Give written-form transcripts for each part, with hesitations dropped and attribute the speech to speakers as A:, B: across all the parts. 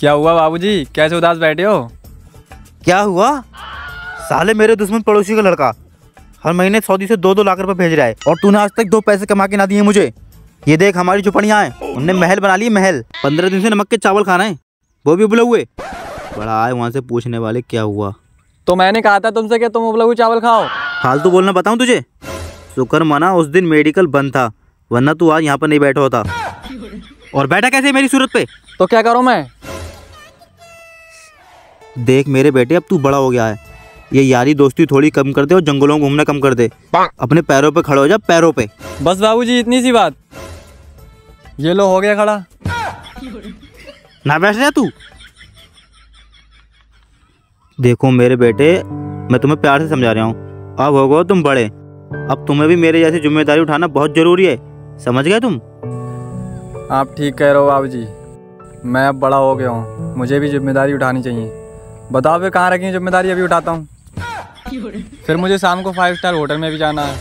A: क्या हुआ बाबूजी, कैसे उदास बैठे हो?
B: क्या हुआ? साले मेरे दुश्मन पड़ोसी का लड़का हर महीने सऊदी से 2-2 लाख रुपए भेज रहा है और तूने आज तक 2 पैसे कमा के ना दिए मुझे। ये देख हमारी झुपड़ियाँ हैं, उनने महल बना लिए महल। 15 दिन से नमक के चावल खाना है, वो भी उबले हुए। बड़ा आए वहाँ से पूछने वाले क्या हुआ।
A: तो मैंने कहा था तुमसे कि तुम उबले हुए चावल खाओ।
B: फालतू बोलना बताऊँ तुझे? शुक्र मना उस दिन मेडिकल बंद था, वरना तू आज यहाँ पर नहीं बैठा होता। और बैठा कैसे मेरी सूरत पे?
A: तो क्या करूँ मैं?
B: देख मेरे बेटे, अब तू बड़ा हो गया है, ये यारी दोस्ती थोड़ी कम कर दे और जंगलों में घूमना कम कर दे। अपने पैरों पे खड़े हो जा, पैरों पे।
A: बस बाबूजी इतनी सी बात। ये लो हो गया खड़ा।
B: ना बैठ रहा तू? देखो मेरे बेटे, मैं तुम्हें प्यार से समझा रहा हूँ, अब हो गए तुम बड़े, अब तुम्हें भी मेरे जैसी जिम्मेदारी उठाना बहुत जरूरी है, समझ गए तुम?
A: आप ठीक कह रहे हो बाबूजी, मैं अब बड़ा हो गया हूँ, मुझे भी जिम्मेदारी उठानी चाहिए। बताओ फिर कहाँ रखी है जिम्मेदारी, अभी उठाता हूँ। फिर मुझे शाम को 5 स्टार होटल में भी जाना है।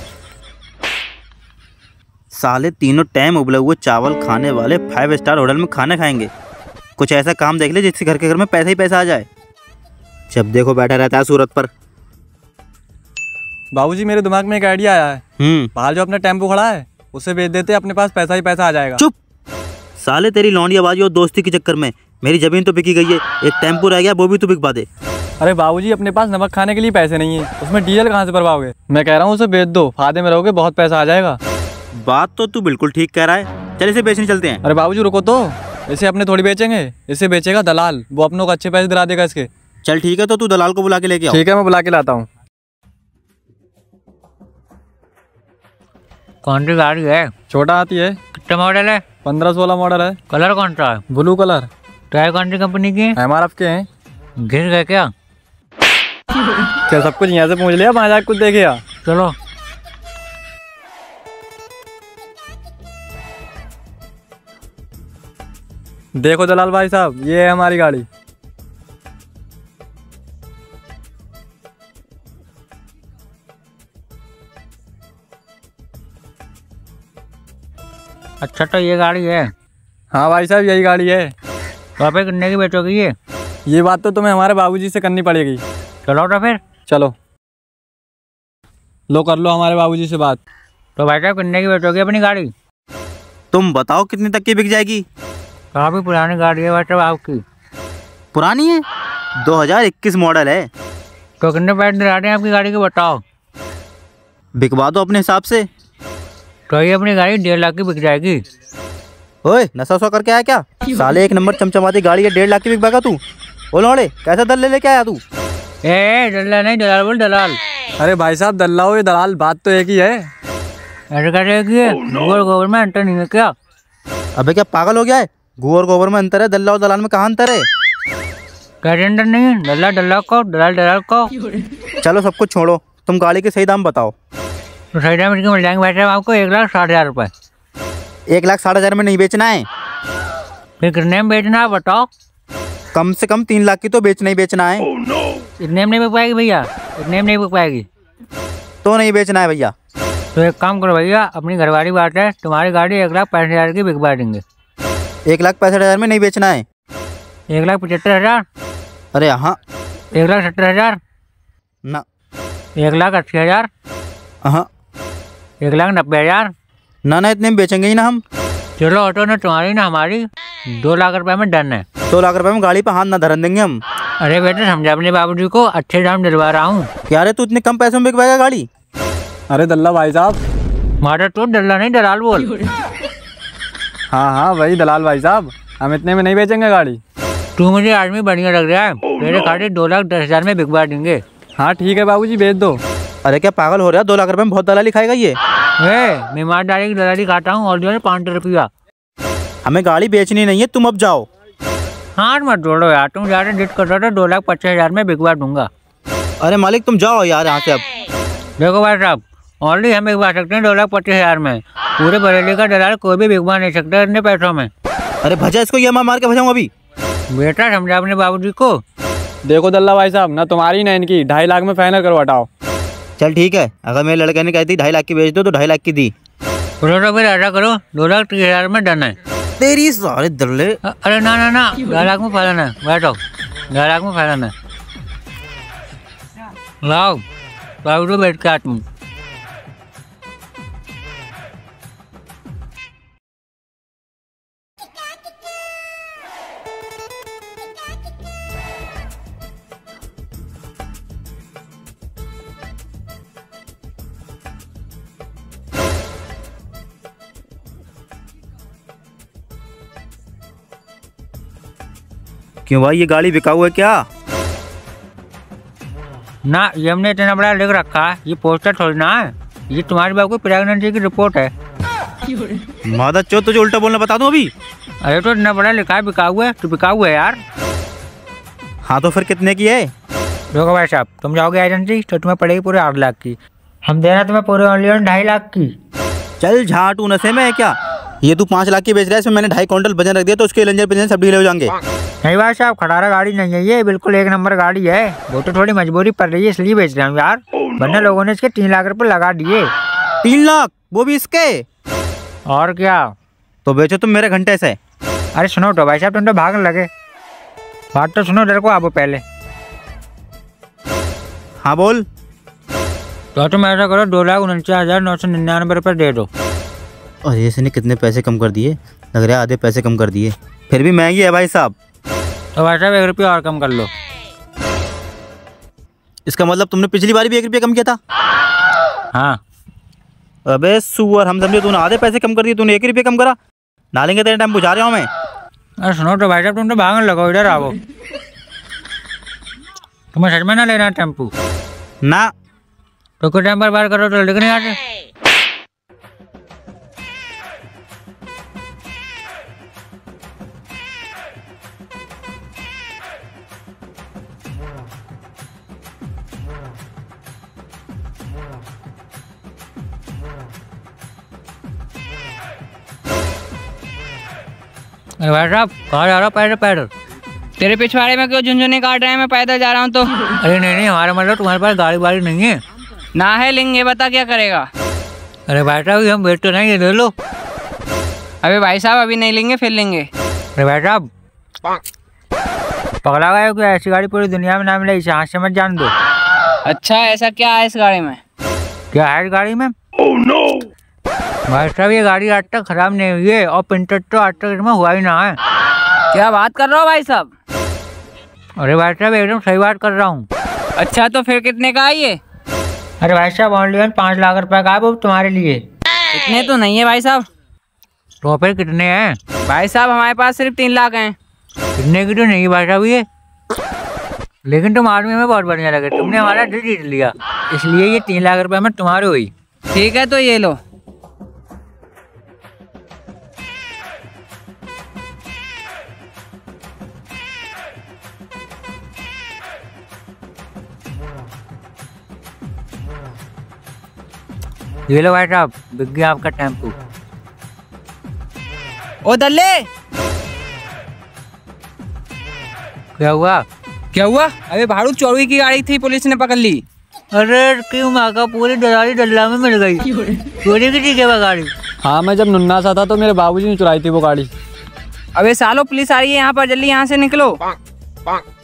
B: साले तीनों टाइम उबले हुए चावल खाने वाले 5 स्टार होटल में खाना खाएंगे। कुछ ऐसा काम देख ले जिससे घर के घर में पैसा ही पैसा आ जाए। जब देखो बैठा रहता है सूरत पर।
A: बाबूजी मेरे दिमाग में एक आइडिया आया है। बाहर जो अपना टेम्पो खड़ा है उसे बेच देते, अपने पास पैसा ही पैसा आ जाएगा।
B: चुप साले, तेरी लौंडियाबाजी और दोस्ती के चक्कर में मेरी जमीन तो बिकी गई है, एक टेम्पो रह गया, वो भी तू बिकवा दे।
A: अरे बाबूजी अपने पास नमक खाने के लिए पैसे नहीं है, उसमें डीजल कहाँ से भरवाओगे? मैं कह रहा हूँ उसे बेच दो, फायदे में रहोगे, बहुत पैसा आ जाएगा।
B: बात तो तू बिल्कुल ठीक कह रहा है, चल इसे बेचने चलते हैं।
A: अरे बाबूजी रुको तो, इसे अपने थोड़ी बेचेंगे, इसे बेचेगा दलाल, वो अपनों को अच्छे पैसे दिला देगा इसके।
B: चल ठीक है, तो तू दलाल को बुला के लेके आ।
A: ठीक है, मैं बुला के लाता हूँ।
C: कौन सी गाड़ी है?
A: छोटा हाथी है।
C: कितना मॉडल है?
A: 15-16 मॉडल है।
C: कलर कौन सा है?
A: Blue colour.
C: टायर कौन सी कंपनी की है?
A: MRF के हैं।
C: घिस गए क्या?
A: क्या सब कुछ यहाँ से पूछ लिया, वहाँ जाके कुछ देखेगा?
C: चलो।
A: देखो दलाल भाई साहब, ये है हमारी गाड़ी।
C: अच्छा तो ये गाड़ी है?
A: हाँ भाई साहब यही गाड़ी है।
C: तो आप कितने की बेचोगी ये
A: बात तो तुम्हें हमारे बाबूजी से करनी पड़ेगी।
C: चलो तो फिर।
A: चलो लो कर लो हमारे बाबूजी से बात।
C: तो भाई साहब कितने की बेचोगी अपनी गाड़ी?
B: तुम बताओ कितने तक की बिक जाएगी?
C: काफी पुरानी गाड़ी है भाई साहब आपकी।
B: पुरानी है? 2021 मॉडल है।
C: तो कितने पैसे दिला रहे हैं आपकी गाड़ी के बताओ?
B: बिकवा दो अपने हिसाब से।
C: तो ये अपनी गाड़ी 1.5 लाख की बिक जाएगी।
B: ओए नशा वशा करके आया क्या? साले 1 नंबर चमचमाती गाड़ी है, 1.5 लाख की बिकवाएगा तू? ओ लौड़े, कैसा दल लेके आया तू?
C: दलाल नहीं, दलाल बोल दलाल।
A: अरे भाई साहब दल्ला हो या दलाल, बात तो एक ही है।
C: ऐसे कैसे एक ही है? गोबर में अंतर नहीं है क्या?
B: अबे क्या पागल हो गया है? गोबर गोबर में अंतर है, दल्ला और दलाल में कहाँ अंतर है?
C: कैसे अंतर नहीं है? दल्ला दल्ला को, दलाल दलाल को।
B: चलो सब कुछ छोड़ो, तुम गाड़ी के सही दाम बताओ।
C: तो सही दाम मिल जाएंगे भाई साहब आपको 1,60,000 रुपये।
B: 1,60,000 में नहीं बेचना है।
C: फिर कितने में बेचना है बताओ?
B: कम से कम 3 लाख की तो बेचना ही बेचना है।
C: इतने में नहीं बिक पाएगी भैया, इतने में नहीं बिक पाएगी।
B: तो नहीं बेचना है भैया।
C: तो एक काम करो भैया, अपनी घरवाली बात है, तुम्हारी गाड़ी 1,65,000 की बिकवा देंगे।
B: 1,65,000 में नहीं बेचना है।
C: 1,75,000?
B: अरे हाँ।
C: 1,70,000?
B: ना।
C: 1,80,000?
B: हाँ।
C: 1,90,000?
B: ना ना, इतने में बेचेंगे ही ना हम।
C: चलो ऑटो ना तुम्हारी ना हमारी, 2 लाख रुपए में डन है।
B: 2 लाख रुपए में गाड़ी पे हाथ ना धरन देंगे हम।
C: अरे बेटे समझा अपने बाबूजी को, अच्छे दाम दिलवा रहा हूँ।
B: क्या रे तू इतने कम पैसों में बिकवाएगा गाड़ी?
A: अरे दल्ला भाई साहब।
C: मारा तो दल्ला नहीं, दलाल बोल।
A: हाँ हाँ वही दलाल भाई साहब, हम इतने में नहीं बेचेंगे गाड़ी।
C: तू मुझे आदमी बढ़िया लग रहा है, मेरे गाड़ी 2,10,000 में बिकवा देंगे।
A: हाँ ठीक है बाबूजी बेच दो।
B: अरे क्या पागल हो रहा है? 2 लाख रुपए में बहुत दलाली खाएगा ये।
C: मैं ईमानदारी की दलाली खाता हूँ और जो है 5 रुपया।
B: हमें गाड़ी बेचनी नहीं है, तुम अब जाओ।
C: हाँ मत जोड़ो यार, तुम ज़्यादा जिद कर रहे हो तो 2,25,000 में बिकवा दूंगा।
B: अरे मालिक तुम जाओ यार यहाँ से अब।
C: देखो भाई साहब, ऑनली हम बिकवा सकते हैं 2,25,000 में, पूरे बरेली का दलाल कोई भी बिकवा नहीं सकता इतने पैसों में।
B: अरे भजा इसको, ये मार के भजाऊँ अभी।
C: बेटा समझा अपने बाबूजी को।
A: देखो दल्ला भाई साहब, ना तुम्हारी ना इनकी, 2.5 लाख में फाइनल करो, हटाओ।
B: चल ठीक है, अगर मेरे लड़के ने कहती 2.5 लाख की बेच दो तो 2.5 लाख की दी।
C: तो फिर ऐसा करो, 2,30,000 में डन है।
B: तेरी सारे दल्ले।
C: अरे ना ना ना, डायलॉग में फैलाना है, बैठो डायलॉग में फैलाना है। लाओ लाओ तो बैठ के आ तुम।
B: क्यों भाई, ये गाड़ी बिकाऊ है क्या?
C: ना, ये हमने इतना बड़ा लिख रखा है, ये पोस्टर थोड़ी ना है, ये तुम्हारी बाबू की प्रेगनेंसी की रिपोर्ट है।
B: मादा चो, तुझे उल्टा बोलना बता दूं अभी?
C: अरे तो इतना बड़ा लिखा है बिकाऊ है, तो बिकाऊ है यार।
B: हाँ तो फिर कितने की है?
C: देखो भाई साहब, तुम जाओगे एजेंसी तो तुम्हें पड़ेगी पूरे 8 लाख की, हम देना तुम्हें पूरे ओनली 2.5 लाख की।
B: चल झाटू, नशे में है क्या? ये तू 5 लाख की बेच रहा है, इसमें मैंने 2.5 क्विंटल वजन रख दिया तो उसके लंजर पिंजर सब ढीले हो जाएंगे।
C: नहीं भाई साहब, खटारा गाड़ी नहीं है ये, बिल्कुल 1 नंबर गाड़ी है। वो तो थोड़ी मजबूरी पड़ रही है इसलिए बेच रहा हूँ यार, वरना लोगों ने इसके 3 लाख रुपए लगा दिए।
B: 3 लाख? वो भी इसके?
C: और क्या?
B: तो बेचो तुम मेरे घंटे से।
C: अरे सुनो तो भाई साहब, तुम तो भागने लगे, बात तो सुनो, डर को आप पहले।
B: हाँ बोल।
C: तो तुम ऐसा करो, 2,49,999 रुपये दे दो।
B: अरे इसने कितने पैसे कम कर दिए, लग रहा है आधे पैसे कम कर दिए, फिर भी महंगी है भाई साहब।
C: तो भाई साहब 1 रुपया और कम कर लो।
B: इसका मतलब तुमने पिछली बार भी 1 रुपया कम किया था?
C: हाँ।
B: अबे सुअर, हम समझे तूने आधे पैसे कम कर दिए, तूने 1 रुपया कम करा। ना लेंगे तेरे टाइम बुझा रहा हूँ मैं।
C: अरे सुनो तो भाई साहब, तुम तो भागने लगो, इधर आओ। तुम्हें सच में ना लेना टेम्पू?
B: ना।
C: तो कुछ टाइम बर्बाद करो तो लिख नहीं आते। अरे भाई साहब, कहाँ जा रहा हो? पैदल पैदल?
D: तेरे पिछवाड़े में क्यों झुंझुनी काट रहे हैं? मैं पैदल जा रहा हूँ तो।
C: अरे नहीं, हमारा मतलब तुम्हारे पास गाड़ी वाड़ी नहीं है?
D: ना है, लेंगे, बता क्या करेगा?
C: अरे भाई साहब, हम वेट तो नहीं है, ले लो।
D: अबे भाई साहब, अभी नहीं लेंगे, फिर लेंगे।
C: अरे भाई साहब, पगला गए हो क्या? ऐसी गाड़ी पूरी दुनिया में ना मिले, इसे हाथ से मत जान दो।
D: अच्छा, ऐसा क्या है इस गाड़ी में?
C: क्या है इस गाड़ी में? भाई साहब, ये गाड़ी आज तक खराब नहीं हुई है, और पिंटर तो आज तक इसमें हुआ ही ना है।
D: क्या बात कर रहे हो भाई साहब?
C: अरे भाई साहब, एकदम सही बात कर रहा हूँ।
D: अच्छा, तो फिर कितने का है ये?
C: अरे भाई साहब, ओनली 5 लाख रुपए का है वो तुम्हारे लिए।
D: इतने तो नहीं है भाई साहब।
C: तो फिर कितने हैं?
D: भाई साहब, हमारे पास सिर्फ 3 लाख हैं।
C: इतने की तो नहीं भाई साहब ये, लेकिन तुम आदमी में बहुत बढ़िया लगे, तुमने हमारा दिल जीत लिया, इसलिए ये 3 लाख रुपए में तुम्हारे हुई।
D: ठीक है, तो ये लो।
C: ये लो भाई साहब, बिक गया आपका टेम्पू।
D: ओ दल्ले,
C: क्या हुआ?
D: क्या हुआ? अबे भाड़ू चोरी की गाड़ी थी, पुलिस ने पकड़ ली।
C: अरे क्यों, माँ का पूरी दलाली डल्ला में मिल गई। चोरी की थी क्या वो गाड़ी?
A: हाँ, मैं जब नुन्ना सा था तो मेरे बाबूजी ने चुराई थी वो गाड़ी।
D: अबे सालो, पुलिस आ रही है यहाँ पर, जल्दी यहाँ से निकलो।